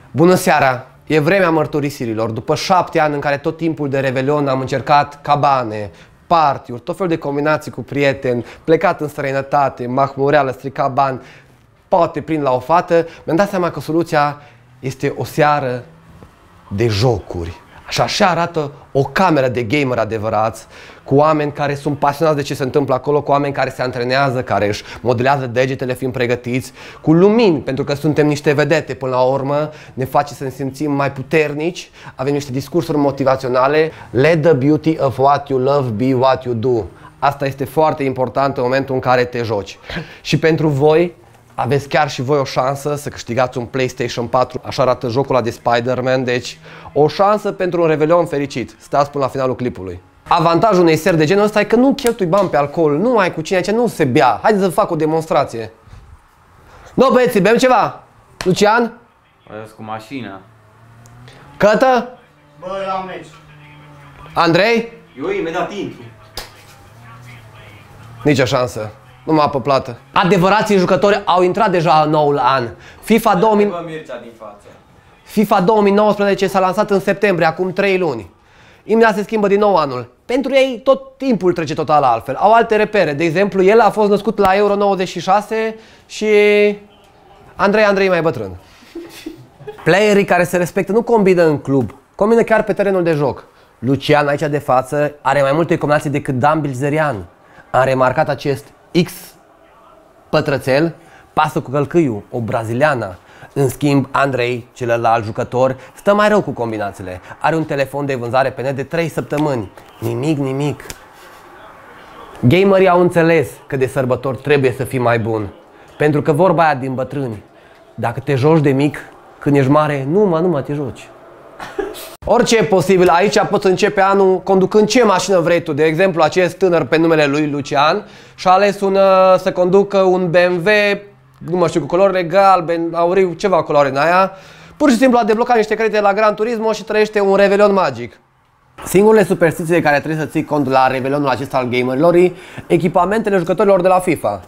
Bună seara! E vremea mărturisirilor. După 7 ani în care tot timpul de Revelion am încercat cabane, party-uri, tot felul de combinații cu prieteni, plecat în străinătate, mahmureală, stricat bani, poate prind la o fată, mi-am dat seama că soluția este o seară de jocuri. Așa arată o cameră de gamer adevărați, cu oameni care sunt pasionați de ce se întâmplă acolo, cu oameni care se antrenează, care își modelează degetele fiind pregătiți, cu lumini, pentru că suntem niște vedete până la urmă, ne face să ne simțim mai puternici, avem niște discursuri motivaționale. Let the beauty of what you love be what you do. Asta este foarte important în momentul în care te joci. Și pentru voi, aveți chiar și voi o șansă să câștigați un PlayStation 4, așa arată jocul ăla de Spider-Man, deci o șansă pentru un Revelion fericit. Stați până la finalul clipului. Avantajul unei seri de genul ăsta e că nu cheltui bani pe alcool, nu ai cu cine, nu se bea. Haideți să fac o demonstrație. No, băieții, bem ceva? Lucian? Azi cu mașina. Cătă? Bă, eu am meci. Andrei? Eu imediat intru. Nici o șansă. Numai apă plată. Adevărații jucători au intrat deja în noul an. FIFA 2019 s-a lansat în septembrie, acum 3 luni. Imediat se schimbă din nou anul. Pentru ei tot timpul trece total altfel. Au alte repere. De exemplu, el a fost născut la Euro 96 și Andrei e mai bătrân. Playerii care se respectă nu combină în club, combină chiar pe terenul de joc. Lucian, aici de față, are mai multe combinații decât Dan Bilzerian. Am remarcat acest X pătrățel, pasă cu călcâiul, o braziliană. În schimb, Andrei, celălalt jucător, stă mai rău cu combinațiile. Are un telefon de vânzare pe net de 3 săptămâni. Nimic. Gamerii au înțeles că de sărbători trebuie să fii mai bun. Pentru că vorba aia din bătrâni, dacă te joci de mic, când ești mare, nu te joci. Orice e posibil, aici poți începe anul conducând ce mașină vrei tu. De exemplu, acest tânăr pe numele lui Lucian și-a ales să conducă un BMW, nu mă știu, cu culoare galben, auriu, ceva culoare în aia. Pur și simplu a deblocat niște credite la Gran Turismo și trăiește un Revelion magic. Singurele superstiții de care trebuie să ții cont la Revelionul acesta al gamerilor e echipamentele jucătorilor de la FIFA.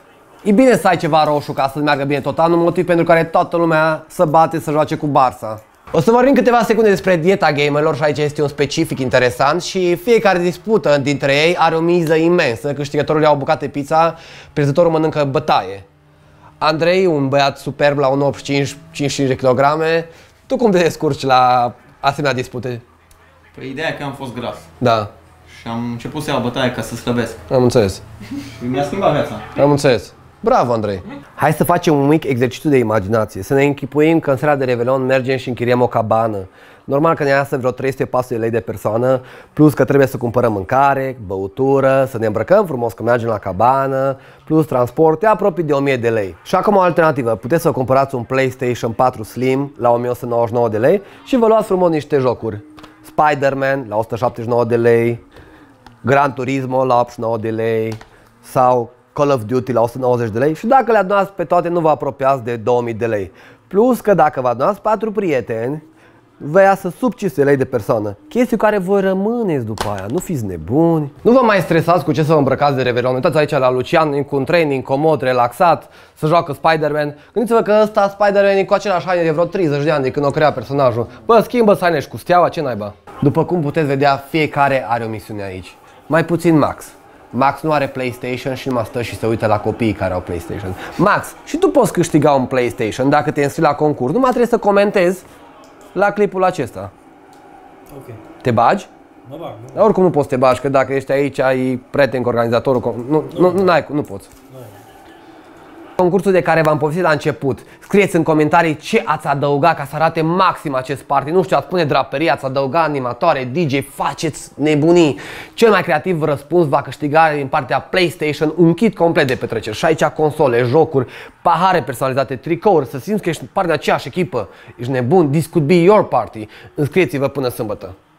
E bine să ai ceva roșu ca să meargă bine tot anul, motiv pentru care toată lumea să bate să joace cu Barça. O să vorbim câteva secunde despre dieta gamerilor și aici este un specific interesant și fiecare dispută dintre ei are o miză imensă. Câștigătorul ia o bucată de pizza, prezătorul mănâncă bătaie. Andrei, un băiat superb la 1,85 de kg, tu cum te descurci la asemenea dispute? Păi ideea e că am fost gras. Da. Și am început să iau bătaie ca să slăbesc. Am înțeles. Și mi-a schimbat viața. Am înțeles. Bravo, Andrei! Hai să facem un mic exercițiu de imaginație. Să ne închipuim că în seara de Revelion mergem și închiriem o cabană. Normal că ne iasă vreo 300-400 de lei de persoană, plus că trebuie să cumpărăm mâncare, băutură, să ne îmbrăcăm frumos că mergem la cabană, plus transport, e aproape de 1000 de lei. Și acum o alternativă, puteți să cumpărați un PlayStation 4 Slim la 1199 de lei și vă luați frumos niște jocuri. Spider-Man la 179 de lei, Gran Turismo la 89 de lei sau Call of Duty la 190 de lei și dacă le adunați pe toate nu vă apropiați de 2000 de lei. Plus că dacă vă adunați 4 prieteni, vă iasă sub 500 lei de persoană. Chestii cu care voi rămâneți după aia, nu fiți nebuni. Nu vă mai stresați cu ce să vă îmbrăcați de Revelion. Uitați aici la Lucian cu un training comod, relaxat, să joacă Spider-Man. Gândiți-vă că ăsta Spider-Man e cu același haine de vreo 30 de ani de când o crea personajul. Bă, schimbă haine și cu steaua, ce naiba? După cum puteți vedea, fiecare are o misiune aici. Mai puțin Max. Max nu are PlayStation și nu mai stă și se uită la copiii care au PlayStation. Max, și tu poți câștiga un PlayStation dacă te înscrii la concurs. Numai trebuie să comentezi la clipul acesta. Ok. Te bagi? Mă bag, Dar oricum nu poți să te bagi, că dacă ești aici, ai prieten cu organizatorul. Nu poți. Concursul de care v-am povestit la început. Scrieți în comentarii ce ați adăugat ca să arate maxim acest party. Nu știu, ați pune draperie, ați adăuga animatoare, DJ, faceți nebunii. Cel mai creativ răspuns va câștiga din partea PlayStation un kit complet de petreceri. Și aici console, jocuri, pahare personalizate, tricouri, să simți că ești parte de aceeași echipă. Ești nebun, this could be your party. Înscrieți-vă până sâmbătă.